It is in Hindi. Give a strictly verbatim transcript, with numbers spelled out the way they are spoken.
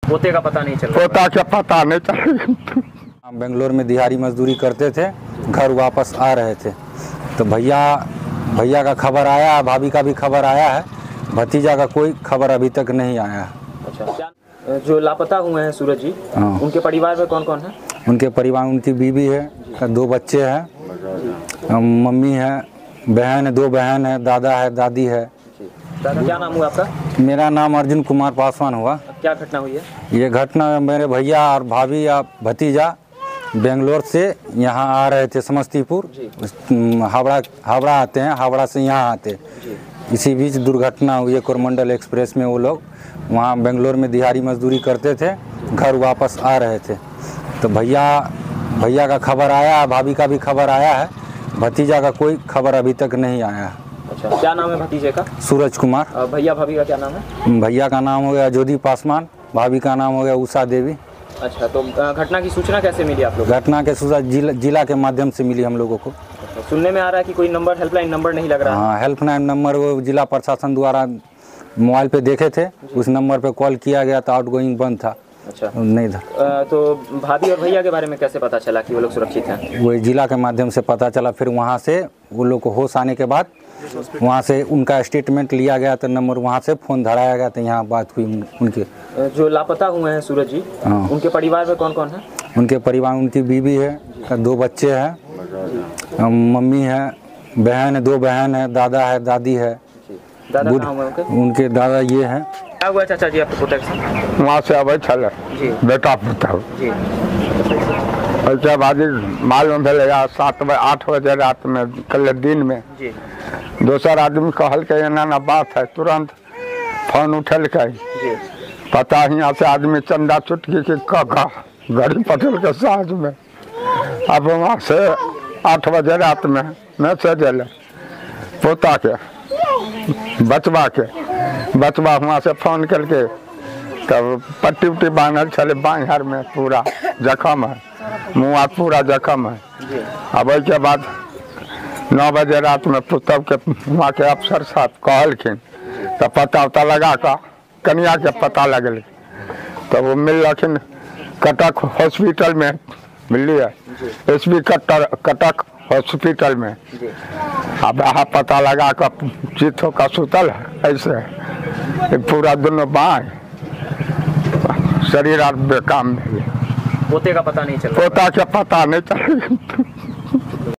पोते का पता नहीं चल रहा? पोता का पता नहीं चल। बेंगलोर में दिहाड़ी मजदूरी करते थे, घर वापस आ रहे थे तो भैया भैया का खबर आया, भाभी का भी खबर आया है, भतीजा का कोई खबर अभी तक नहीं आया है। अच्छा, जो लापता हुए हैं सूरज जी, हाँ। उनके परिवार में कौन कौन है? उनके परिवार, उनकी बीवी है, दो बच्चे हैं, मम्मी है, बहन है, दो बहन है, दादा है, दादी है। दादा, क्या नाम हुआ आपका? मेरा नाम अर्जुन कुमार पासवान हुआ। क्या घटना हुई है? ये घटना मेरे भैया और भाभी या भतीजा बेंगलोर से यहाँ आ रहे थे समस्तीपुर, हावड़ा हावड़ा आते हैं, हावड़ा से यहाँ आते। इसी बीच दुर्घटना हुई है कोरमंडल एक्सप्रेस में। वो लोग वहाँ बेंगलोर में दिहाड़ी मजदूरी करते थे, घर वापस आ रहे थे तो भैया भैया का खबर आया, भाभी का भी खबर आया है, भतीजा का कोई खबर अभी तक नहीं आया है। अच्छा, क्या नाम है भतीजे का? सूरज कुमार। भैया भाभी का क्या नाम है? भैया का नाम हो गया ज्योति पासवान, भाभी का नाम हो गया उषा देवी। अच्छा, तो घटना की सूचना कैसे मिली आप लोग? घटना के सूचना जिला, जिला के माध्यम से मिली हम लोगों को। अच्छा, सुनने में आ रहा है कि कोई नंबर, हेल्पलाइन नंबर नहीं लग रहा है? हाँ, हेल्पलाइन नंबर वो जिला प्रशासन द्वारा मोबाइल पे देखे थे, उस नंबर पे कॉल किया गया तो आउटगोइंग बंद था। अच्छा, नहीं था। तो भाभी और भैया के बारे में कैसे पता चला कि वो लोग सुरक्षित हैं? वही जिला के माध्यम से पता चला, फिर वहाँ से वो लोग को होश आने के बाद वहाँ से उनका स्टेटमेंट लिया गया तो नंबर वहाँ से फ़ोन धराया गया तो यहाँ बात हुई उनके। जो लापता हुए हैं सूरज जी, हाँ। उनके परिवार में कौन कौन है? उनके परिवार, उनकी बीवी है, दो बच्चे हैं, मम्मी है, बहन है, दो बहन है, दादा है, दादी है। दादा कहाँ हुए उनके? उनके दादा ये हैं। क्या हुआ चाचा जी आपके पुत्र से? वहाँ से अब चल बेटा पुता जी, अच्छा बाजी मालूम भैया सात बजे आठ बजे रात में कल दिन में जी, दोसर आदमी कहल के एना ना बात है, तुरंत फोन उठल के जी, पता यहाँ से आदमी चंदा चुटकी के का गाड़ी पटल के साथ में। अब वहाँ से आठ बजे रात में मैसेज अल पोता के बचवा के बचवा वहाँ से फोन करके तब पट्टी उट्टी बांधल चले बाहर में, पूरा जख्म है, मुँह पूरा जख्म है। अब के बाद नौ बजे रात में पुतब के वहाँ के अफसर साहब कहलखिन तो पता उता लगा का कन्या के पता लगल तो वो मिलखिन कटक हॉस्पिटल में, मिलिए S B Cuttack Cuttack hospital में। अब यहाँ पता लगा कर चित्थों का सुतल ऐसे पूरा दोनों बाएं शरीर और बेकाम। पोते का पता नहीं चल रहा? पोता के पता नहीं चल